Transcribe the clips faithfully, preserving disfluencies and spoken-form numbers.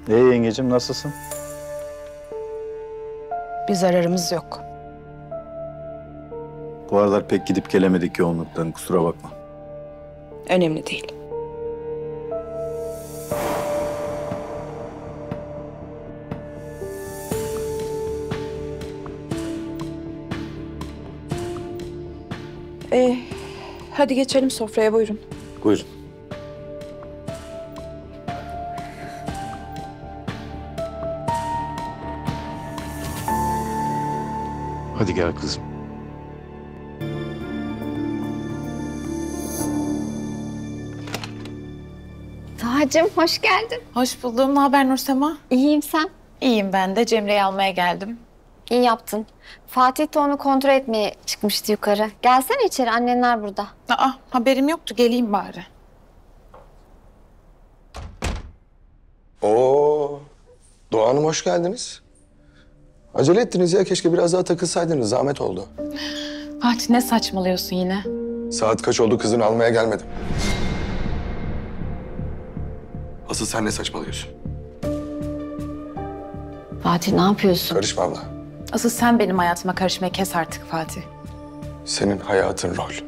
Ee yengecim nasılsın? Bir zararımız yok. Bu aralar pek gidip gelemedik yoğunluktan, kusura bakma. Önemli değil. Ee, hadi geçelim sofraya, buyurun. Buyurun. Hadi gel kızım. Taha'cığım hoş geldin. Hoş buldum. Ne haber Nursema? İyiyim sen. İyiyim ben de. Cemre'yi almaya geldim. İyi yaptın. Fatih de onu kontrol etmeye çıkmıştı yukarı. Gelsene içeri, annenler burada. Aa, haberim yoktu. Geleyim bari. Oo, Doğa Hanım hoş geldiniz. Acele ettiniz ya, keşke biraz daha takılsaydınız, zahmet oldu. Fatih ne saçmalıyorsun yine? Saat kaç oldu, kızını almaya gelmedim. Asıl sen ne saçmalıyorsun? Fatih ne yapıyorsun? Karışma abla. Asıl sen benim hayatıma karışmayı kes artık Fatih. Senin hayatın rol.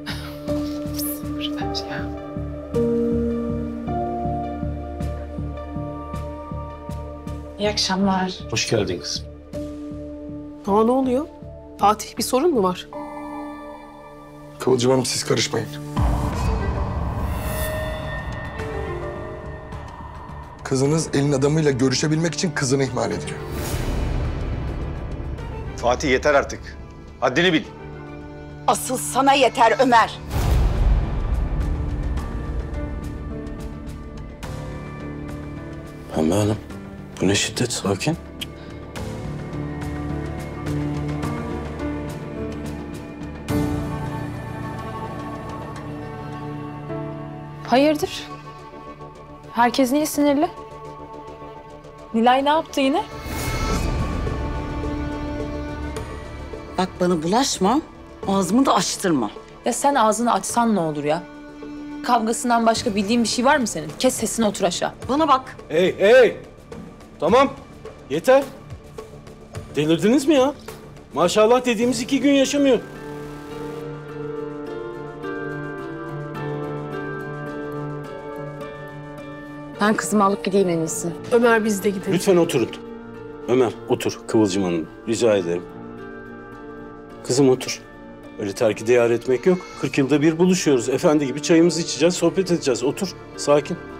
İyi akşamlar. Hoş geldin kızım. Aa, ne oluyor? Fatih, bir sorun mu var? Kıvılcım Hanım, siz karışmayın. Kızınız elin adamıyla görüşebilmek için kızını ihmal ediyor. Fatih yeter artık. Haddini bil. Asıl sana yeter Ömer. Pembe Hanım, bu ne şiddet? Sakin. Hayırdır? Herkes niye sinirli? Nilay ne yaptı yine? Bak bana bulaşma, ağzımı da açtırma. Ya sen ağzını açsan ne olur ya? Kavgasından başka bildiğin bir şey var mı senin? Kes sesini, otur aşağı. Bana bak. Hey, hey! Tamam, yeter. Delirdiniz mi ya? Maşallah dediğimiz iki gün yaşamıyor. Ben kızımı alıp gideyim en iyisi. Ömer, biz de gidelim. Lütfen oturun. Ömer, otur Kıvılcım Hanım. Rica ederim. Kızım otur. Öyle terki diyar etmek yok. Kırk yılda bir buluşuyoruz. Efendi gibi çayımızı içeceğiz, sohbet edeceğiz. Otur, sakin.